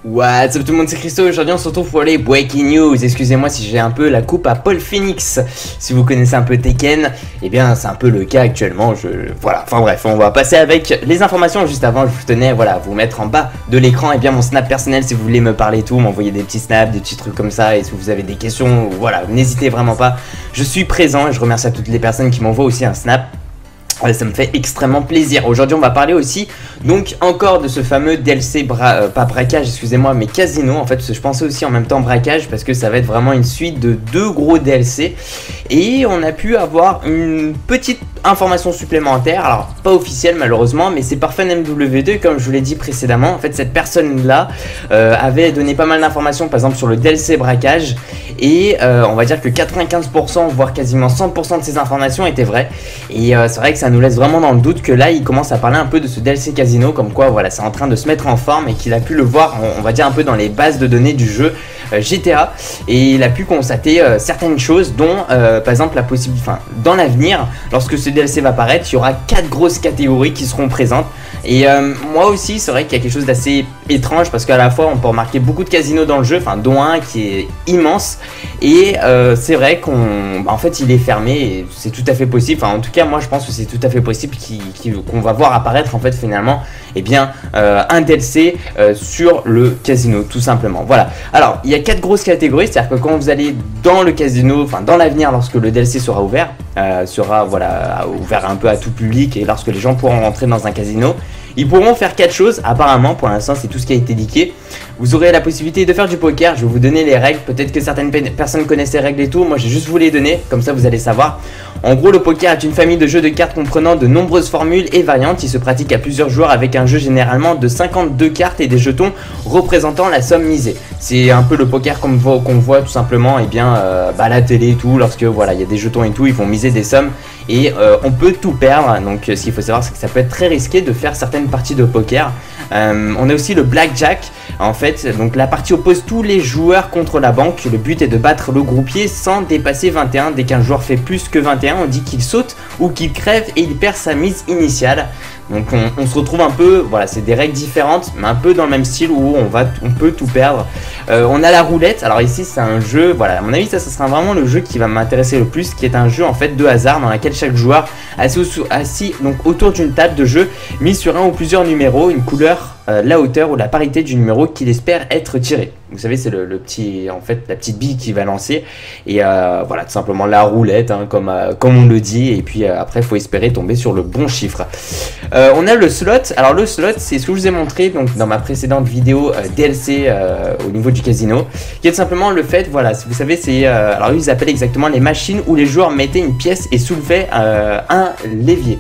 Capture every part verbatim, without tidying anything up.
What's up tout le monde, c'est Christo. Aujourd'hui on se retrouve pour les Breaking News. Excusez-moi si j'ai un peu la coupe à Paul Phoenix. Si vous connaissez un peu Tekken, eh bien c'est un peu le cas actuellement. Je... Voilà, enfin bref, on va passer avec les informations. Juste avant, je tenais voilà, à vous mettre en bas de l'écran et eh bien mon snap personnel si vous voulez me parler et tout, m'envoyer des petits snaps, des petits trucs comme ça. Et si vous avez des questions, voilà, n'hésitez vraiment pas. Je suis présent et je remercie à toutes les personnes qui m'envoient aussi un snap. Ça me fait extrêmement plaisir. Aujourd'hui on va parler aussi donc encore de ce fameux D L C bra euh, pas braquage, excusez-moi, mais casino. En fait je pensais aussi en même temps braquage parce que ça va être vraiment une suite de deux gros D L C. Et on a pu avoir une petite information supplémentaire, alors pas officielle malheureusement, mais c'est par FunMW deux comme je vous l'ai dit précédemment. En fait cette personne là euh, avait donné pas mal d'informations par exemple sur le D L C braquage. Et euh, on va dire que quatre-vingt-quinze pour cent voire quasiment cent pour cent de ces informations étaient vraies. Et euh, c'est vrai que ça nous laisse vraiment dans le doute que là il commence à parler un peu de ce D L C casino, comme quoi voilà c'est en train de se mettre en forme et qu'il a pu le voir on, on va dire un peu dans les bases de données du jeu euh, G T A. Et il a pu constater euh, certaines choses dont euh, par exemple la possibilité, enfin dans l'avenir lorsque ce D L C va apparaître, il y aura quatre grosses catégories qui seront présentes. Et euh, moi aussi c'est vrai qu'il y a quelque chose d'assez étrange parce qu'à la fois on peut remarquer beaucoup de casinos dans le jeu, enfin dont un qui est immense. Et euh, c'est vrai qu'on bah, en fait il est fermé et c'est tout à fait possible, enfin en tout cas moi je pense que c'est tout à fait possible qu'on va voir apparaître en fait finalement et eh bien euh, un D L C euh, sur le casino tout simplement. Voilà, alors il y a quatre grosses catégories, c'est à dire que quand vous allez dans le casino, enfin dans l'avenir lorsque le D L C sera ouvert, euh, sera voilà ouvert un peu à tout public et lorsque les gens pourront rentrer dans un casino, ils pourront faire quatre choses apparemment. Pour l'instant c'est tout ce qui a été indiqué. Vous aurez la possibilité de faire du poker, je vais vous donner les règles, peut-être que certaines personnes connaissent les règles et tout, moi j'ai juste vous les donner, comme ça vous allez savoir. En gros le poker est une famille de jeux de cartes comprenant de nombreuses formules et variantes, il se pratique à plusieurs joueurs avec un jeu généralement de cinquante-deux cartes et des jetons représentant la somme misée. C'est un peu le poker qu'on voit, qu'on voit tout simplement et eh bien, euh, bah, à la télé et tout, lorsque voilà il y a des jetons et tout, ils vont miser des sommes et euh, on peut tout perdre. Donc ce qu'il faut savoir c'est que ça peut être très risqué de faire certaines parties de poker. Euh, on a aussi le blackjack. En fait, donc la partie oppose tous les joueurs contre la banque. Le but est de battre le groupier sans dépasser vingt et un. Dès qu'un joueur fait plus que vingt et un, on dit qu'il saute ou qu'il crève et il perd sa mise initiale. Donc on, on se retrouve un peu, voilà, c'est des règles différentes, mais un peu dans le même style où on va, on peut tout perdre. Euh, on a la roulette. Alors ici c'est un jeu, voilà, à mon avis ça, ça sera vraiment le jeu qui va m'intéresser le plus, qui est un jeu en fait de hasard dans lequel chaque joueur assis, assis donc autour d'une table de jeu mise sur un ou plusieurs numéros, une couleur, euh, la hauteur ou la parité du numéro qu'il espère être tiré. Vous savez c'est le, le petit, en fait la petite bille qui va lancer et euh, voilà tout simplement la roulette hein, comme, euh, comme on le dit, et puis euh, après il faut espérer tomber sur le bon chiffre. Euh, on a le slot. Alors le slot c'est ce que je vous ai montré donc dans ma précédente vidéo euh, D L C euh, au niveau du casino, qui est tout simplement le fait, voilà, vous savez c'est, euh, alors ils appellent exactement les machines où les joueurs mettaient une pièce et soulevaient euh, un levier.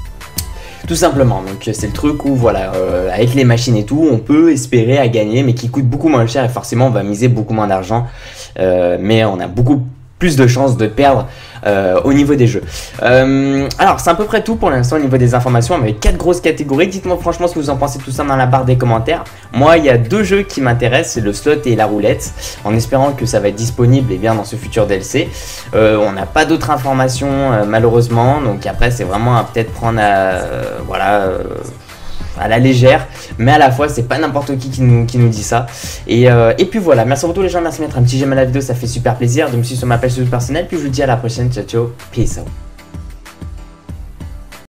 Tout simplement, donc c'est le truc où voilà, euh, avec les machines et tout, on peut espérer à gagner, mais qui coûte beaucoup moins cher et forcément on va miser beaucoup moins d'argent, euh, mais on a beaucoup plus de chances de perdre euh, au niveau des jeux. Euh, alors c'est à peu près tout pour l'instant au niveau des informations, avec quatre grosses catégories. Dites-moi franchement ce que vous en pensez tout ça dans la barre des commentaires. Moi il y a deux jeux qui m'intéressent, c'est le slot et la roulette, en espérant que ça va être disponible et bien dans ce futur D L C. Euh, on n'a pas d'autres informations euh, malheureusement, donc après c'est vraiment à peut-être prendre à, euh, voilà, euh, à la légère, mais à la fois c'est pas n'importe qui qui nous, qui nous dit ça. Et, euh, et puis voilà, merci pour tous les gens, merci de mettre un petit j'aime à la vidéo, ça fait super plaisir, de me suivre sur ma page personnelle, puis je vous dis à la prochaine, ciao ciao, peace out.